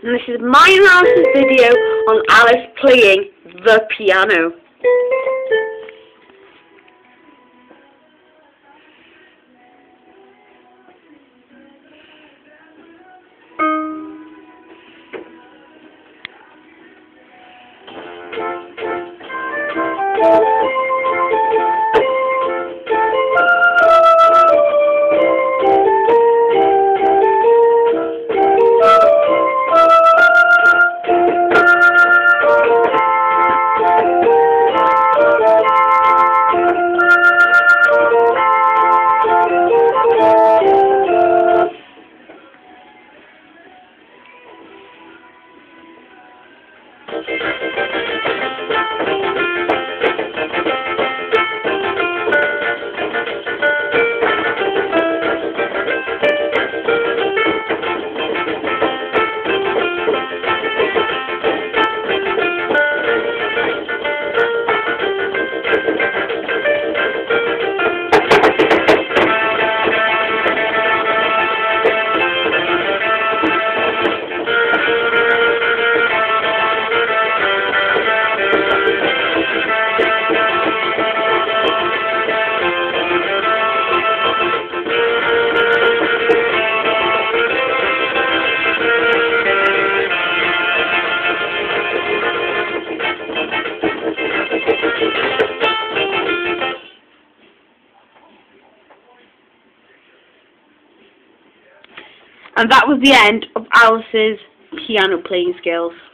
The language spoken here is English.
and this is my and Alice's video on Alice playing the piano. And that was the end of Alice's piano playing skills.